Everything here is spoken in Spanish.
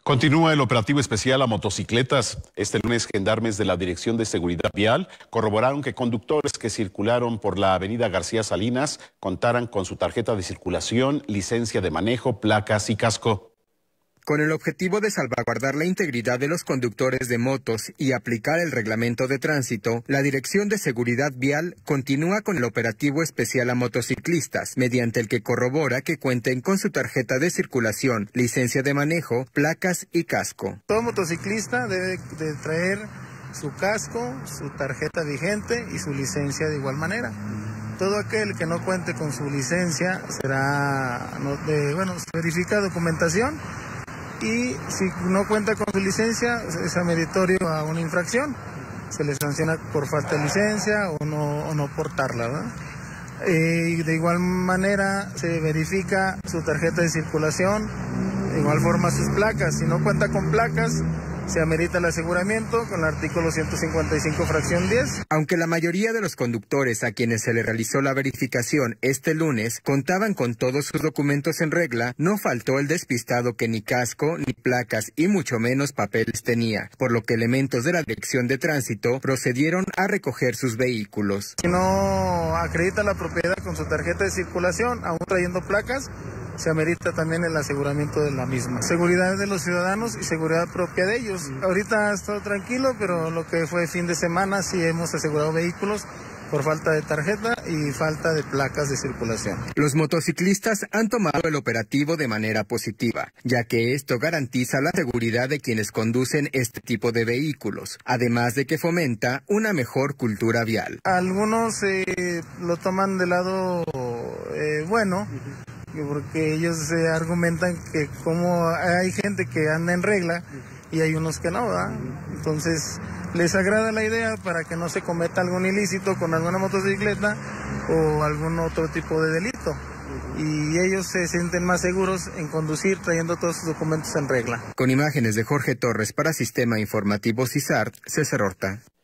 Continúa el operativo especial a motocicletas. Este lunes, gendarmes de la Dirección de Seguridad Vial corroboraron que conductores que circularon por la avenida García Salinas contaran con su tarjeta de circulación, licencia de manejo, placas y casco. Con el objetivo de salvaguardar la integridad de los conductores de motos y aplicar el reglamento de tránsito, la Dirección de Seguridad Vial continúa con el operativo especial a motociclistas, mediante el que corrobora que cuenten con su tarjeta de circulación, licencia de manejo, placas y casco. Todo motociclista debe de traer su casco, su tarjeta vigente y su licencia de igual manera. Todo aquel que no cuente con su licencia se verifica documentación. Y si no cuenta con su licencia, es ameritorio a una infracción. Se le sanciona por falta de licencia o no portarla, ¿verdad? Y de igual manera se verifica su tarjeta de circulación, de igual forma sus placas. Si no cuenta con placas, se amerita el aseguramiento con el artículo 155, fracción 10. Aunque la mayoría de los conductores a quienes se le realizó la verificación este lunes contaban con todos sus documentos en regla, no faltó el despistado que ni casco, ni placas y mucho menos papeles tenía, por lo que elementos de la Dirección de Tránsito procedieron a recoger sus vehículos. Si no acredita la propiedad con su tarjeta de circulación, aún trayendo placas, se amerita también el aseguramiento de la misma. Seguridad de los ciudadanos y seguridad propia de ellos. Ahorita ha estado tranquilo, pero lo que fue fin de semana sí hemos asegurado vehículos por falta de tarjeta y falta de placas de circulación. Los motociclistas han tomado el operativo de manera positiva, ya que esto garantiza la seguridad de quienes conducen este tipo de vehículos, además de que fomenta una mejor cultura vial. Algunos lo toman de lado bueno, porque ellos argumentan que como hay gente que anda en regla y hay unos que no, ¿verdad? Entonces les agrada la idea para que no se cometa algún ilícito con alguna motocicleta o algún otro tipo de delito. Y ellos se sienten más seguros en conducir trayendo todos sus documentos en regla. Con imágenes de Jorge Torres para Sistema Informativo CISART, César Horta.